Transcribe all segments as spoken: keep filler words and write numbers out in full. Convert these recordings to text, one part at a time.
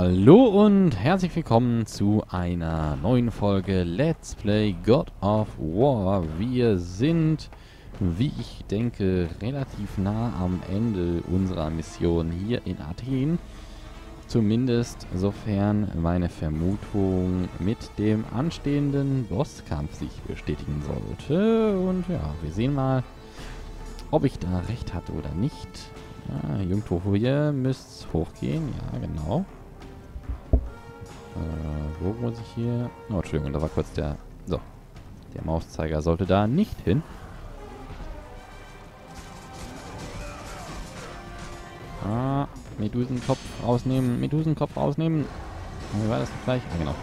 Hallo und herzlich willkommen zu einer neuen Folge Let's Play God of War. Wir sind, wie ich denke, relativ nah am Ende unserer Mission hier in Athen. Zumindest sofern meine Vermutung mit dem anstehenden Bosskampf sich bestätigen sollte. Und ja, wir sehen mal, ob ich da recht hatte oder nicht. Ja, irgendwo hier müsste es hochgehen. Ja, genau. Äh, wo muss ich hier... Oh, Entschuldigung, da war kurz der... So. Der Mauszeiger sollte da nicht hin. Ah, Medusenkopf rausnehmen. Medusenkopf rausnehmen. Wie war das gleich? Ah, genau.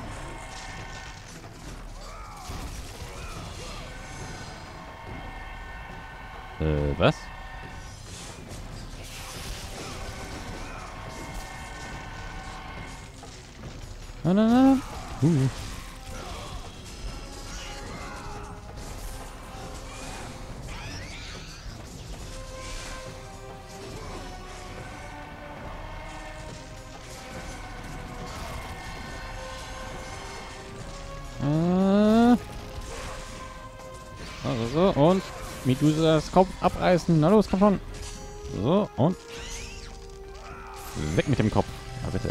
Äh, was? Nein, nein, nein. Uh. Äh. Also so, und Medusa das Kopf abreißen. Na los, komm schon. So, und weg mit dem Kopf. Ja, bitte.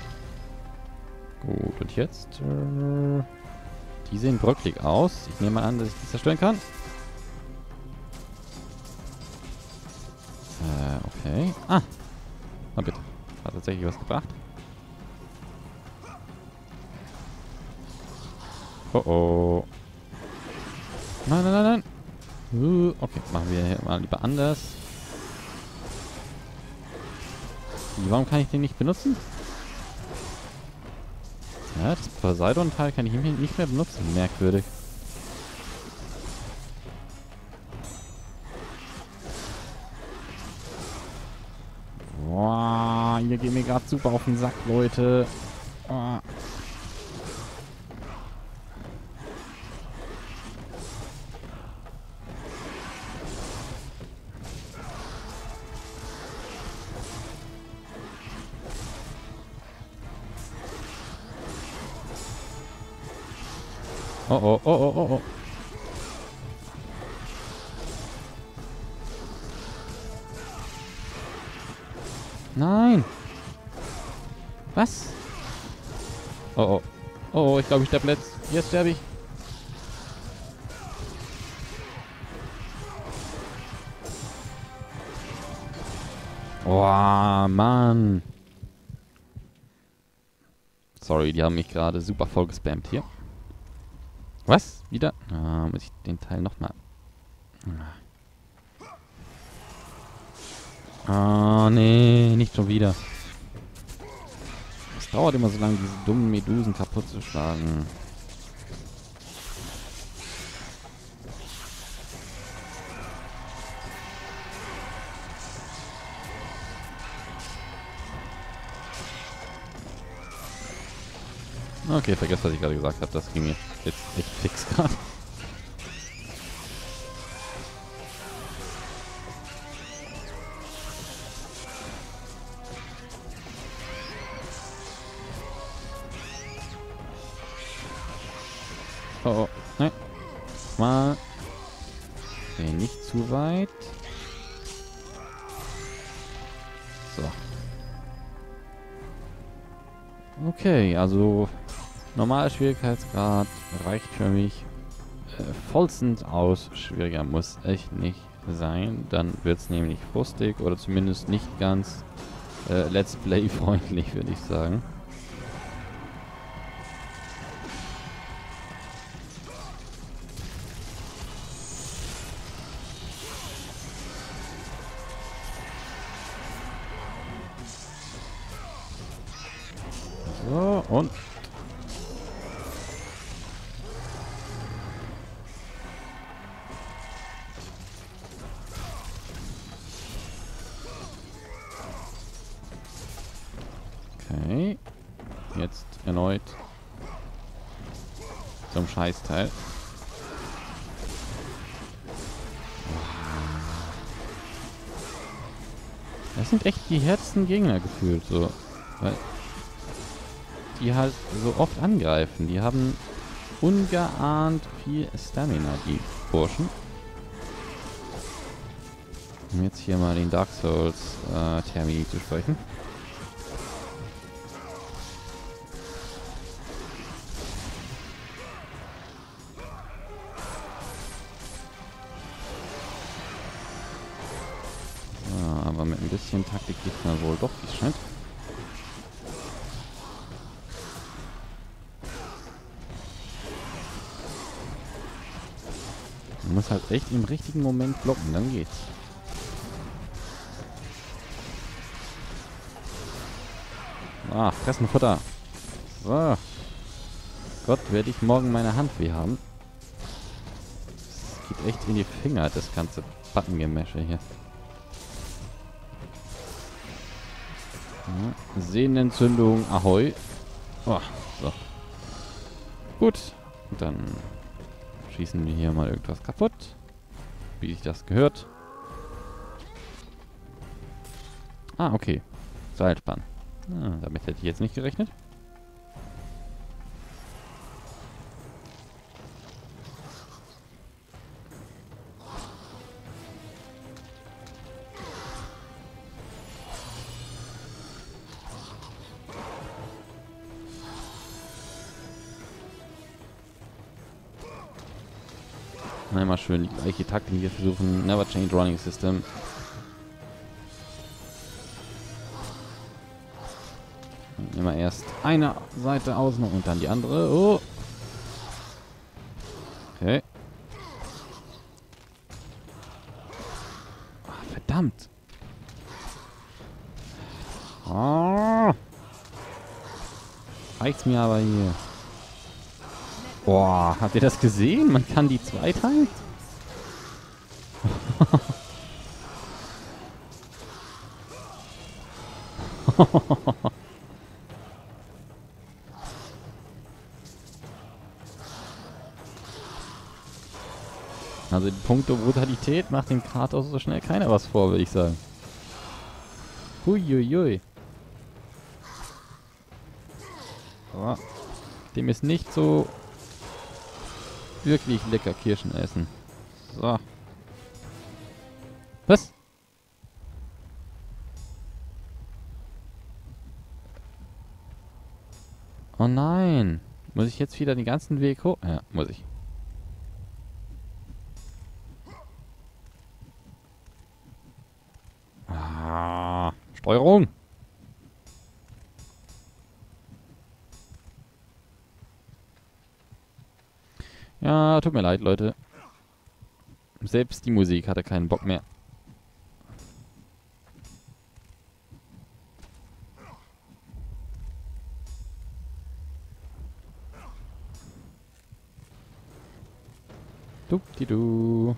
Gut, und jetzt... Äh, die sehen bröcklig aus. Ich nehme mal an, dass ich die zerstören kann. Äh, okay. Ah. Na bitte. Hat tatsächlich was gebracht. Oh oh. Nein, nein, nein, nein. Uh, okay, machen wir hier mal lieber anders. Warum kann ich den nicht benutzen? Ja, das Poseidon-Teil kann ich nicht mehr benutzen. Merkwürdig. Boah, ihr geht mir gerade super auf den Sack, Leute. Oh. Oh oh, oh oh, oh oh. Nein. Was? Oh oh. Oh oh, ich glaube, ich sterbe letzt. Jetzt sterbe ich. Oh, Mann. Sorry, die haben mich gerade super voll gespammt hier. Was? Wieder? Ah, muss ich den Teil nochmal... Oh, nee, nicht schon wieder. Es dauert immer so lange, diese dummen Medusen kaputt zu schlagen. Okay, vergesst, was ich gerade gesagt habe. Das ging mir jetzt echt fix gerade. Oh, oh, nein. Mal. Okay, nicht zu weit. So. Okay, also normaler Schwierigkeitsgrad reicht für mich äh, vollstens aus. Schwieriger muss echt nicht sein. Dann wird es nämlich frustig oder zumindest nicht ganz äh, Let's Play freundlich, würde ich sagen. So, und... Okay. Jetzt erneut zum Scheißteil. Das sind echt die härtesten Gegner gefühlt, so. Weil die halt so oft angreifen. Die haben ungeahnt viel Stamina, die Burschen. Um jetzt hier mal den Dark Souls äh, Termini zu sprechen. Ja, aber mit ein bisschen Taktik geht man wohl doch, wie es scheint. Man muss halt echt im richtigen Moment blocken, dann geht's. Ah, fressen Futter. So. Gott, werde ich morgen meine Hand weh haben. Das geht echt in die Finger, das ganze Buttongemäsche hier. Ja, Sehnenentzündung, ahoi. Oh, so. Gut, dann schießen wir hier mal irgendwas kaputt. Wie sich das gehört. Ah, okay. Seilspann. Ah, damit hätte ich jetzt nicht gerechnet. Einmal schön die gleiche Taktik hier versuchen. Never change running system. Immer erst eine Seite außen und dann die andere. Oh. Okay. Ach, verdammt. Oh. Reicht's mir aber hier. Boah, habt ihr das gesehen? Man kann die zweiteilen? Also die Punkte Brutalität macht dem Kratos so schnell keiner was vor, würde ich sagen. Huiuiui. Oh, dem ist nicht so wirklich lecker Kirschen essen. So. Was? Oh nein. Muss ich jetzt wieder den ganzen Weg hoch? Ja, muss ich. Ah, Steuerung. Ja, tut mir leid, Leute. Selbst die Musik hatte keinen Bock mehr. Dupdidu.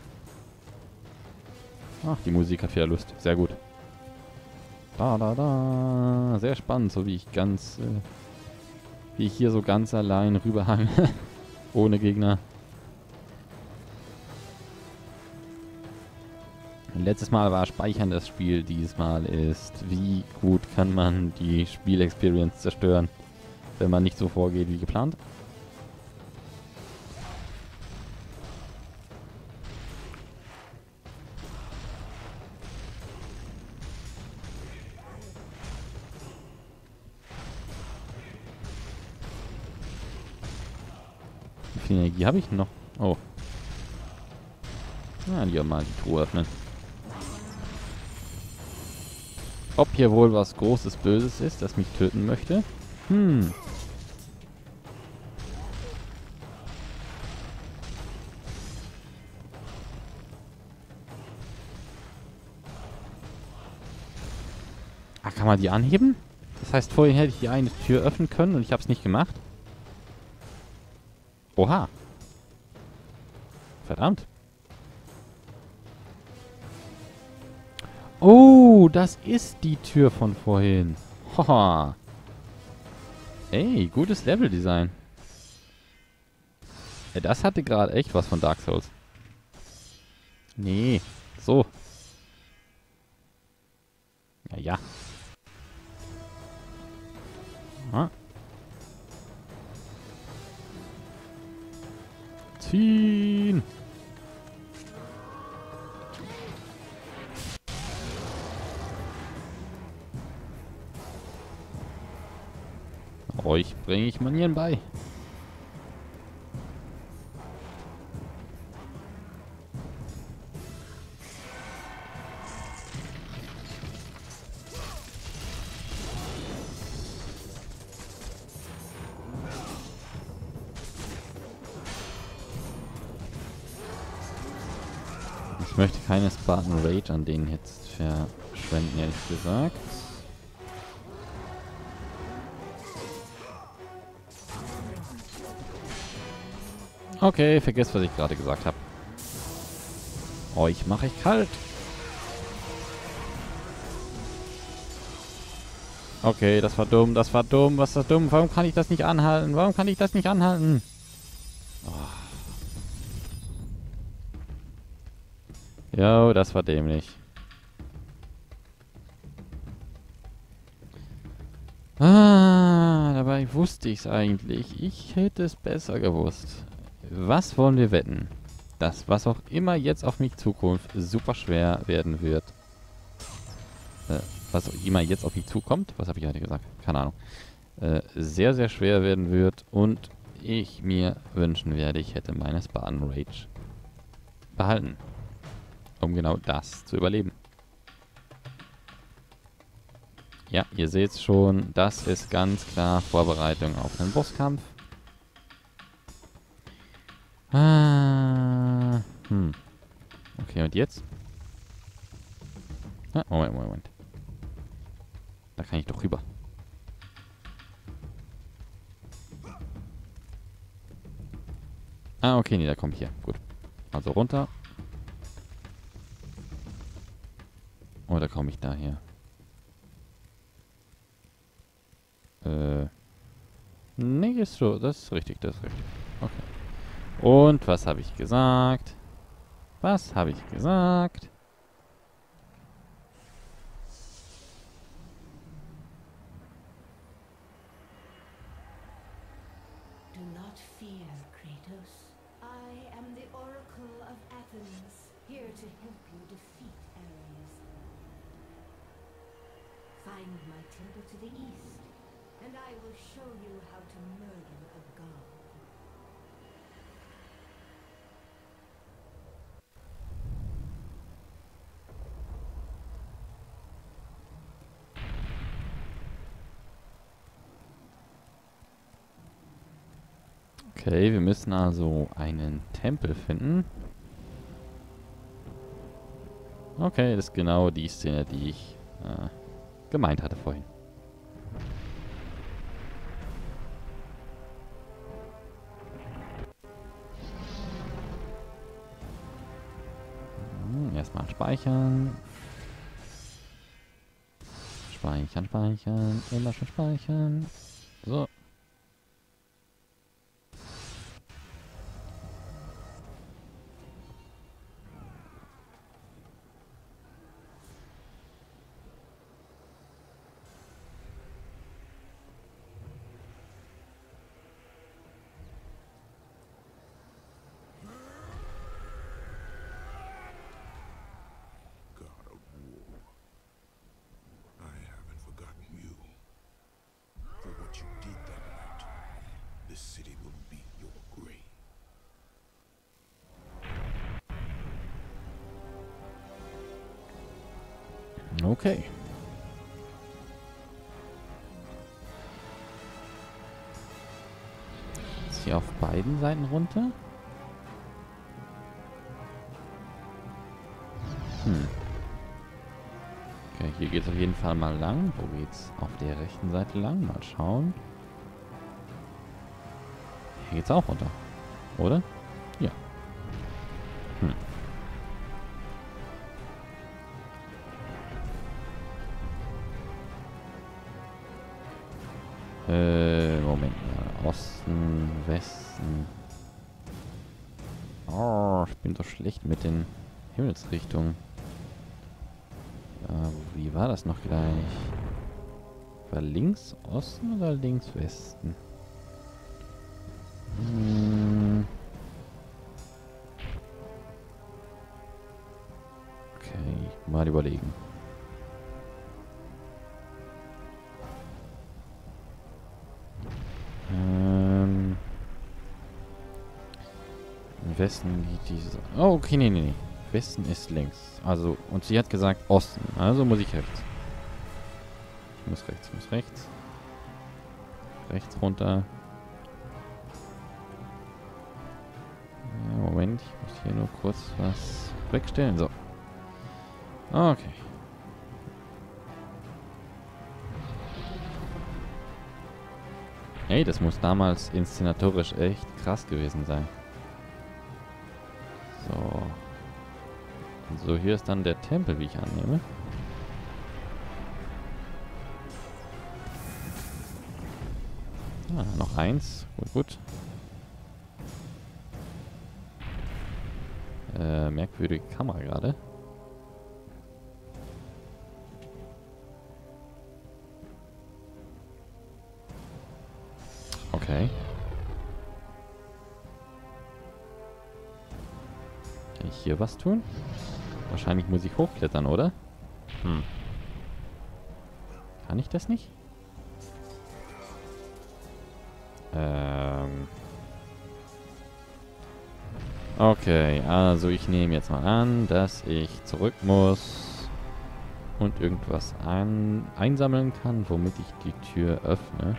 Ach, die Musik hat wieder Lust. Sehr gut. Da, da, da. Sehr spannend, so wie ich ganz... Äh, wie ich hier so ganz allein rüberhange. Ohne Gegner. Letztes Mal war Speichern das Spiel. Dieses Mal ist, wie gut kann man die Spielexperience zerstören, wenn man nicht so vorgeht wie geplant. Wie viel Energie habe ich noch? Oh. Na, lieber mal die Truhe öffnen. Ob hier wohl was Großes Böses ist, das mich töten möchte? Hm. Ah, kann man die anheben? Das heißt, vorhin hätte ich die eine Tür öffnen können und ich habe es nicht gemacht. Oha. Verdammt. Oh, das ist die Tür von vorhin. Haha. Ey, gutes Leveldesign. Ja, das hatte gerade echt was von Dark Souls. Nee, so. Ja, ja. Ah. ziehen. Euch bringe ich Manieren bei. Ich möchte keine Spartan Rage an denen jetzt verschwenden, ehrlich gesagt. Okay, vergesst, was ich gerade gesagt habe. Euch mache ich kalt. Okay, das war dumm, das war dumm, was ist das dumm? Warum kann ich das nicht anhalten? Warum kann ich das nicht anhalten? Oh. Jo, das war dämlich. Ah, dabei wusste ich es eigentlich. Ich hätte es besser gewusst. Was wollen wir wetten? Dass was auch immer jetzt auf mich Zukunft super schwer werden wird. Äh, was auch immer jetzt auf mich zukommt. Was habe ich heute gesagt? Keine Ahnung. Äh, sehr, sehr schwer werden wird. Und ich mir wünschen werde, ich hätte meine Spartan Rage behalten. Um genau das zu überleben. Ja, ihr seht es schon. Das ist ganz klar Vorbereitung auf einen Bosskampf. Ah, hm. Okay, und jetzt? Ah, Moment, Moment, Moment. Da kann ich doch rüber. Ah, okay, nee, da komme ich hier. Gut. Also runter. Oh, da komme ich daher. Äh. Nee, ist so. Das ist richtig, das ist richtig. Okay. Und was habe ich gesagt? Was habe ich gesagt? Do not fear, Kratos. I am the Oracle of Athens, here to help you defeat Ares. Find my temple to the east, and I will show you how to murder a god. Okay, wir müssen also einen Tempel finden. Okay, das ist genau die Szene, die ich äh, gemeint hatte vorhin. Hm, erstmal speichern. Speichern, speichern. Immer schon speichern. So. God of war, I haven't forgotten you. For what you did that night, this city will be your grave. Okay. Ist hier auf beiden Seiten runter? Hm. Okay, hier geht es auf jeden Fall mal lang. Wo geht's auf der rechten Seite lang? Mal schauen. Hier geht's auch runter. Oder? Ja. Hm. Äh, Moment mal. Osten, Westen. Oh, ich bin so schlecht mit den Himmelsrichtungen. Äh, wie war das noch gleich? War links Osten oder links Westen? Hm. Okay, mal überlegen. Ähm... Im Westen geht diese... Oh, okay, nee, nee, nee. Westen ist links. Also, und sie hat gesagt Osten. Also muss ich rechts. Ich muss rechts, ich muss rechts. Rechts runter. Ja, Moment, ich muss hier nur kurz was wegstellen. So. Okay. Ey, das muss damals inszenatorisch echt krass gewesen sein. So. So, hier ist dann der Tempel, wie ich annehme. Ah, noch eins. Gut, gut. Äh, merkwürdige Kamera gerade. Okay. Kann ich hier was tun? Wahrscheinlich muss ich hochklettern, oder? Hm. Kann ich das nicht? Ähm. Okay, also ich nehme jetzt mal an, dass ich zurück muss und irgendwas ein einsammeln kann, womit ich die Tür öffne.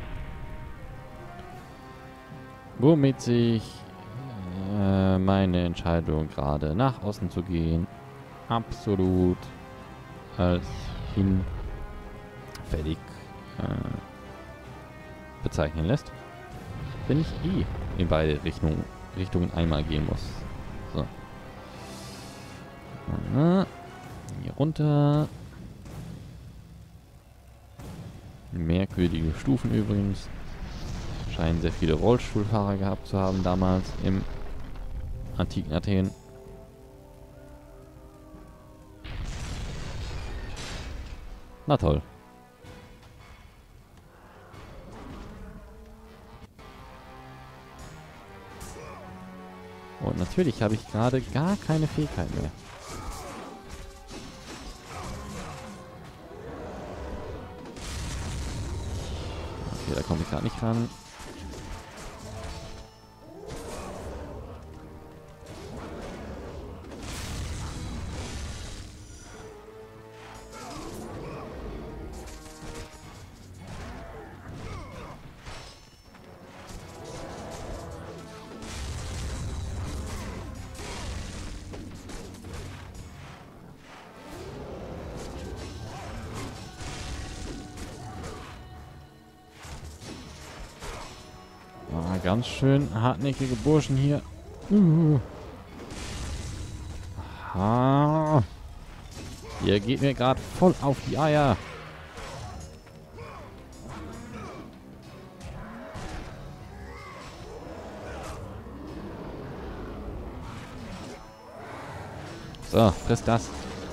Womit sich äh, meine Entscheidung gerade nach außen zu gehen absolut als hinfällig äh, bezeichnen lässt. Wenn ich eh in beide Richtungen, Richtungen einmal gehen muss. So. Hier runter. Merkwürdige Stufen übrigens. Scheinen sehr viele Rollstuhlfahrer gehabt zu haben damals im antiken Athen. Na toll. Und natürlich habe ich gerade gar keine Fähigkeit mehr. Okay, da komme ich gerade nicht ran. Ganz schön hartnäckige Burschen hier. Uh. Aha. Ihr geht mir gerade voll auf die Eier. So, friss das.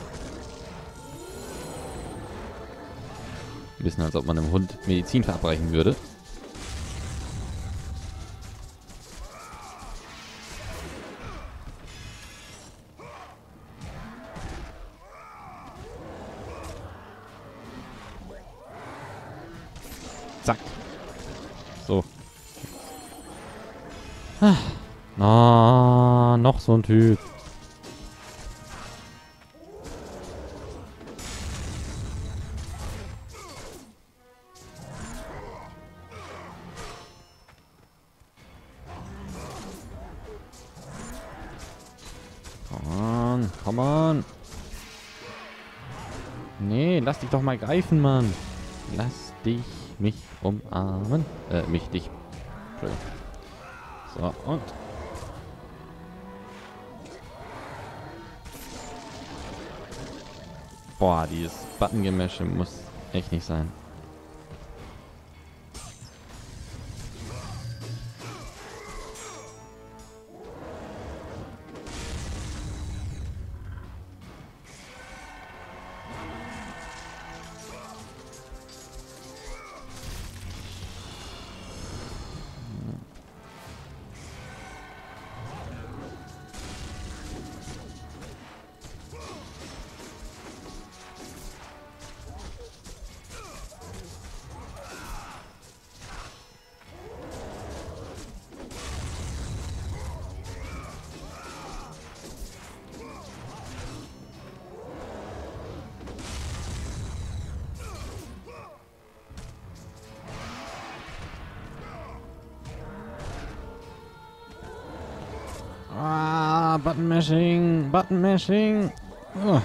Ein bisschen, als ob man einem Hund Medizin verabreichen würde. Zack. So. Ah, noch so ein Typ. Come on, come on. Nee, lass dich doch mal greifen, Mann. Lass dich mich umarmen. Äh, mich, dich. So, und. Boah, dieses Button-Gemäsche muss echt nicht sein. Ah, Button Mashing, Button Mashing. Oh.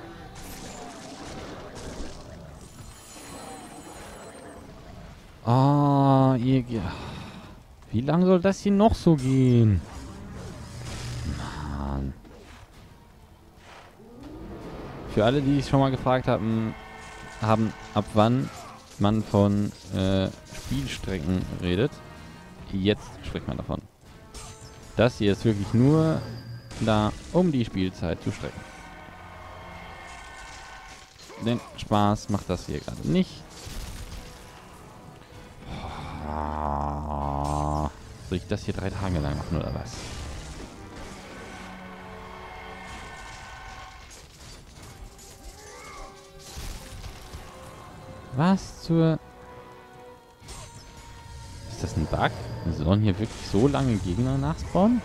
Ah, ihr... Wie lange soll das hier noch so gehen? Mann. Für alle, die sich schon mal gefragt haben, haben ab wann man von äh, Spielstrecken redet, jetzt spricht man davon. Das hier ist wirklich nur da, um die Spielzeit zu strecken. Den Spaß macht das hier gerade nicht. Oh, soll ich das hier drei Tage lang machen oder was? Was zur... Ist das ein Bug? Sollen hier wirklich so lange Gegner nachspawnen?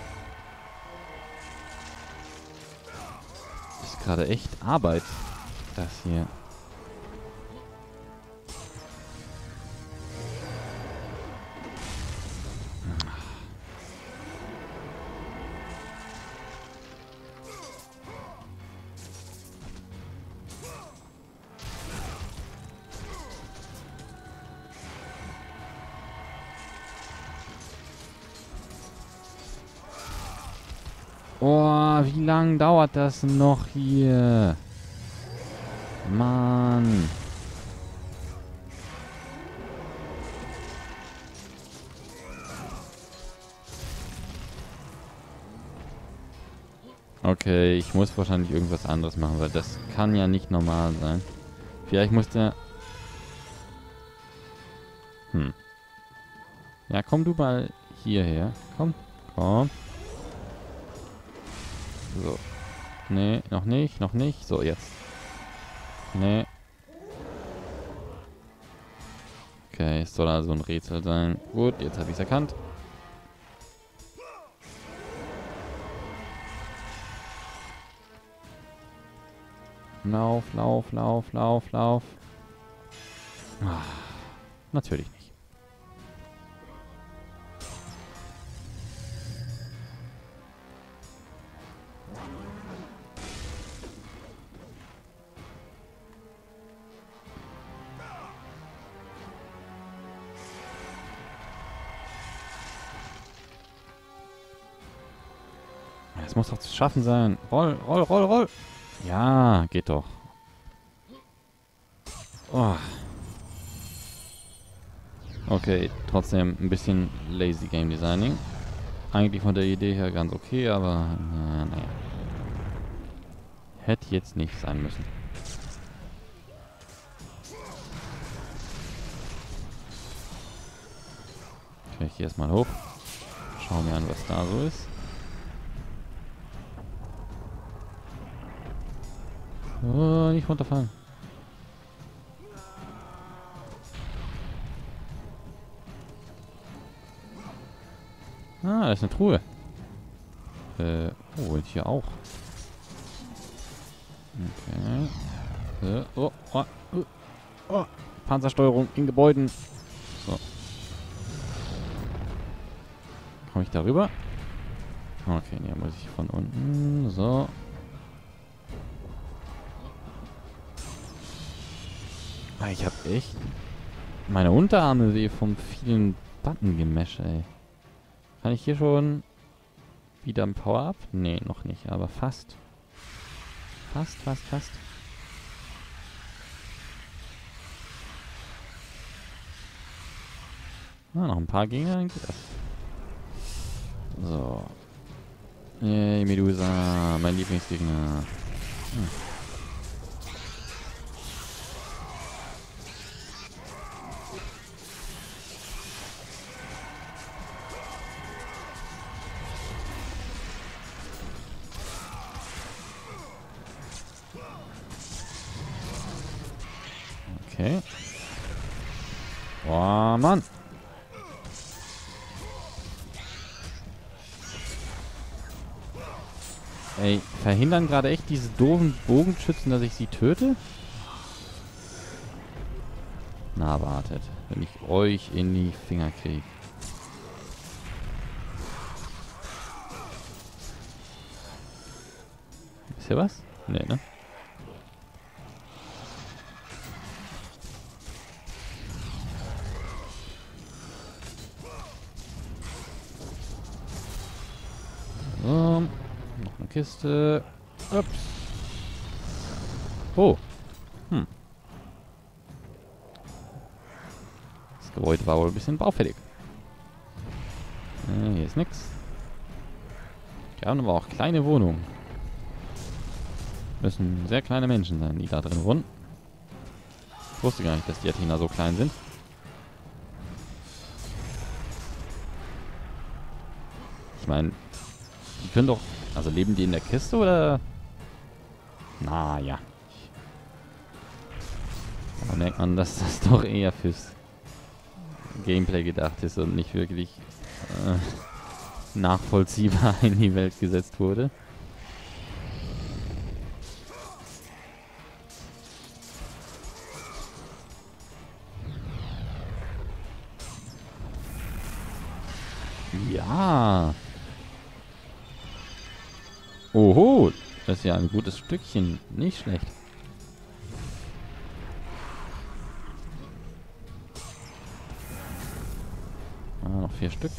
Das ist gerade echt Arbeit, das hier. Oh, wie lange dauert das noch hier? Mann. Okay, ich muss wahrscheinlich irgendwas anderes machen, weil das kann ja nicht normal sein. Vielleicht muss der... Hm. Ja, komm du mal hierher. Komm, komm. So. Nee, noch nicht, noch nicht. So, jetzt. Nee. Okay, es soll also ein Rätsel sein. Gut, jetzt habe ich es erkannt. Lauf, lauf, lauf, lauf, lauf. Ah, natürlich nicht. Das muss doch zu schaffen sein. Roll, roll, roll, roll. Ja, geht doch. Oh. Okay, trotzdem ein bisschen lazy Game Designing. Eigentlich von der Idee her ganz okay, aber na, naja. Hätte jetzt nicht sein müssen. Okay, ich gehe erstmal hoch. Schauen wir an, was da so ist. Oh, nicht runterfallen. Ah, da ist eine Truhe. Äh, oh, und hier auch. Okay. Äh, oh, oh, oh, oh. Panzersteuerung in Gebäuden. So. Komme ich da rüber? Okay, hier muss ich von unten. So. Ich habe echt meine Unterarme weh vom vielen Button-Gemesh, ey. Kann ich hier schon wieder ein Power-Up? Nee, noch nicht, aber fast. Fast, fast, fast. Ah, noch ein paar Gegner, dann geht das. So. Yay, Medusa, mein Lieblingsgegner. Hm. Okay. Boah, Mann. Ey, verhindern gerade echt diese doofen Bogenschützen, dass ich sie töte? Na, wartet. Wenn ich euch in die Finger kriege. hier was? Nee, ne? So. Noch eine Kiste. Ups. Oh. Hm. Das Gebäude war wohl ein bisschen baufällig. Äh, hier ist nix. Die haben aber auch kleine Wohnungen. Müssen sehr kleine Menschen sein, die da drin wohnen. Ich wusste gar nicht, dass die Athener so klein sind. Ich meine, die können doch... Also leben die in der Kiste oder... Naja. Da merkt man, dass das doch eher fürs Gameplay gedacht ist und nicht wirklich äh, nachvollziehbar in die Welt gesetzt wurde. Ja. Oho, das ist ja ein gutes Stückchen. Nicht schlecht. Ah, noch vier Stück.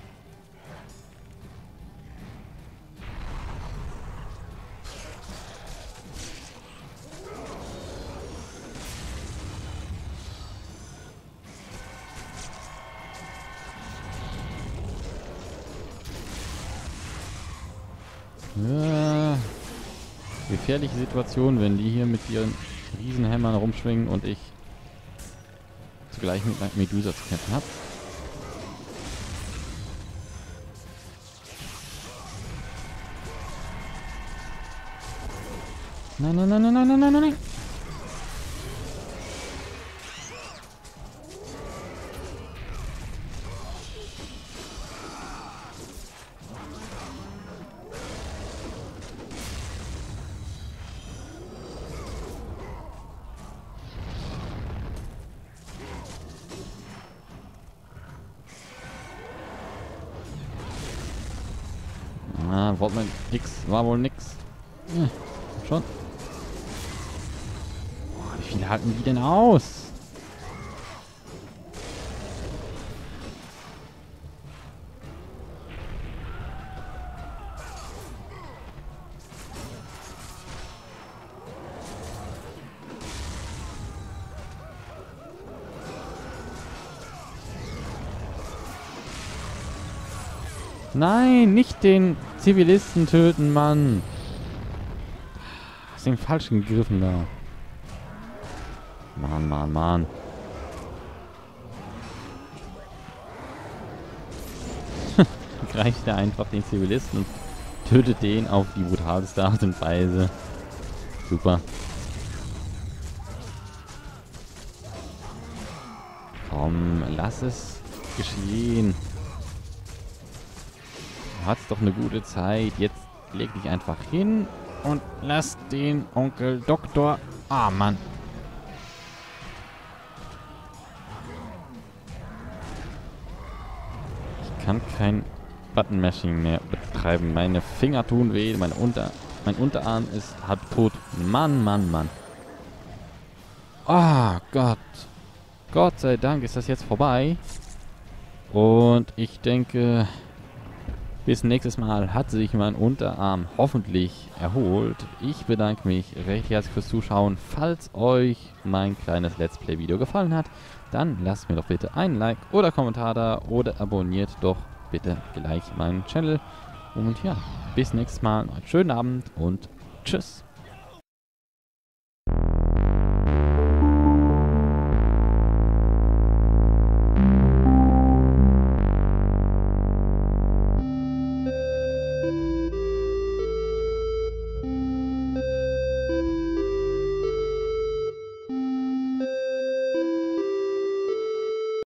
Ja, gefährliche Situation, wenn die hier mit ihren Riesenhämmern rumschwingen und ich zugleich mit Medusa zu kämpfen habe. Nein, nein, nein, nein, nein, nein, nein, nein. Ah, Wortmann X war wohl nix. Ja, schon. Boah, wie viele halten die denn aus? Nein, nicht den Zivilisten töten, Mann. Hast den falschen gegriffen da. Mann, Mann, Mann. Greift er einfach den Zivilisten und tötet den auf die brutalste Art und Weise. Super. Komm, lass es geschehen. Du hattest doch eine gute Zeit. Jetzt leg dich einfach hin und lass den Onkel Doktor... Ah, Mann. Ich kann kein Button-Mashing mehr betreiben. Meine Finger tun weh. Mein, Unter mein Unterarm ist halb tot. Mann, Mann, Mann. Ah, oh, Gott. Gott sei Dank ist das jetzt vorbei. Und ich denke... Bis nächstes Mal hat sich mein Unterarm hoffentlich erholt. Ich bedanke mich recht herzlich fürs Zuschauen. Falls euch mein kleines Let's Play Video gefallen hat, dann lasst mir doch bitte einen Like oder Kommentar da oder abonniert doch bitte gleich meinen Channel. Und ja, bis nächstes Mal. Einen schönen Abend und tschüss.